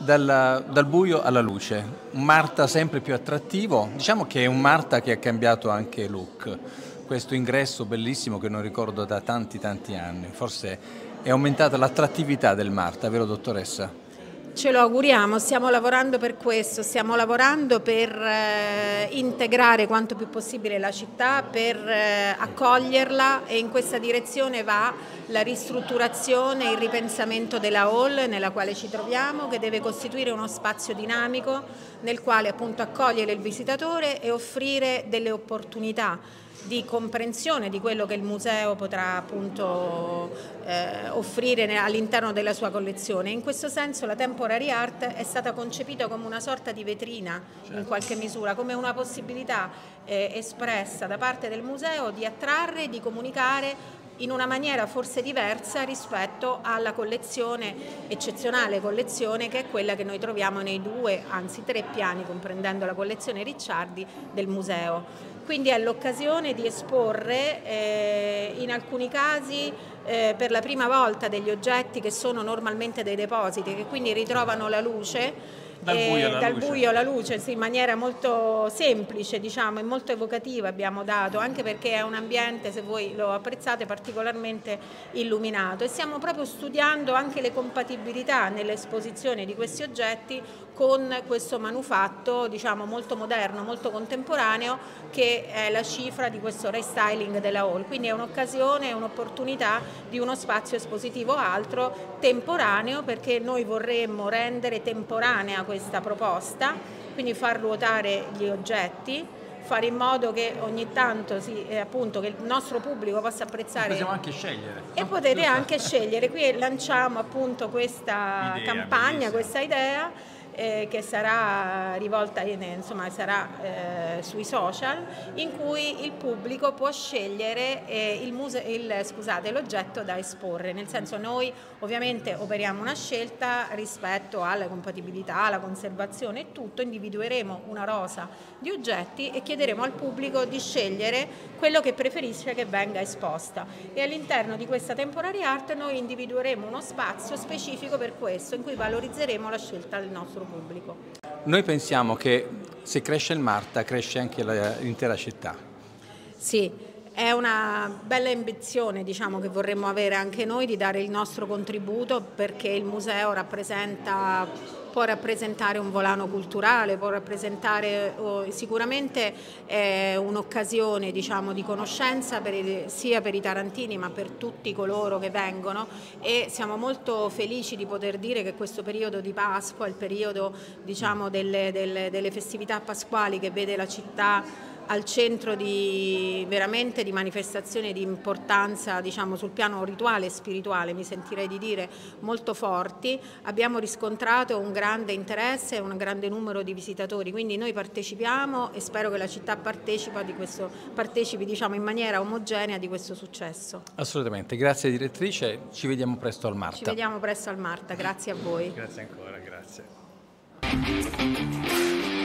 dal buio alla luce, un Marta sempre più attrattivo, diciamo che è un Marta che ha cambiato anche look, questo ingresso bellissimo che non ricordo da tanti anni, forse è aumentata l'attrattività del Marta, vero dottoressa? Ce lo auguriamo, stiamo lavorando per questo, stiamo lavorando per integrare quanto più possibile la città, per accoglierla, e in questa direzione va la ristrutturazione e il ripensamento della hall nella quale ci troviamo, che deve costituire uno spazio dinamico nel quale appunto accogliere il visitatore e offrire delle opportunità di comprensione di quello che il museo potrà appunto offrire all'interno della sua collezione. In questo senso la Temporary Art è stata concepita come una sorta di vetrina, in qualche misura, come una possibilità espressa da parte del museo di attrarre e di comunicare in una maniera forse diversa rispetto alla collezione, eccezionale collezione che è quella che noi troviamo nei 2, anzi 3 piani, comprendendo la collezione Ricciardi, del museo. Quindi è l'occasione di esporre in alcuni casi per la prima volta degli oggetti che sono normalmente dei depositi, che quindi ritrovano la luce. Dal buio alla luce, sì, in maniera molto semplice, diciamo, e molto evocativa abbiamo dato, anche perché è un ambiente, se voi lo apprezzate, particolarmente illuminato, e stiamo proprio studiando anche le compatibilità nell'esposizione di questi oggetti con questo manufatto, diciamo, molto moderno, molto contemporaneo, che è la cifra di questo restyling della hall. Quindi è un'occasione, è un'opportunità di uno spazio espositivo altro, temporaneo, perché noi vorremmo rendere temporanea questa proposta, quindi far ruotare gli oggetti, fare in modo che ogni tanto appunto, che il nostro pubblico possa apprezzare. Possiamo anche scegliere. E potete anche scegliere. Qui lanciamo appunto questa campagna, bellissima, questa idea che sarà rivolta, insomma, sarà sui social, in cui il pubblico può scegliere l'oggetto da esporre. Nel senso, noi ovviamente operiamo una scelta rispetto alla compatibilità, alla conservazione e tutto, individueremo una rosa di oggetti e chiederemo al pubblico di scegliere quello che preferisce che venga esposta, e all'interno di questa Temporary Art noi individueremo uno spazio specifico per questo, in cui valorizzeremo la scelta del nostro pubblico. Noi pensiamo che se cresce il Marta cresce anche l'intera città. Sì, è una bella ambizione, diciamo, che vorremmo avere anche noi, di dare il nostro contributo, perché il museo può rappresentare un volano culturale, può rappresentare sicuramente un'occasione, diciamo, di conoscenza sia per i tarantini ma per tutti coloro che vengono, e siamo molto felici di poter dire che questo periodo di Pasqua, il periodo, diciamo, delle festività pasquali, che vede la città al centro veramente di manifestazioni di importanza, diciamo, sul piano rituale e spirituale, mi sentirei di dire, molto forti. Abbiamo riscontrato un grande interesse e un grande numero di visitatori, quindi noi partecipiamo e spero che la città partecipi, diciamo, in maniera omogenea di questo successo. Assolutamente, grazie direttrice, ci vediamo presto al Marta. Ci vediamo presto al Marta, grazie a voi. Grazie ancora, grazie.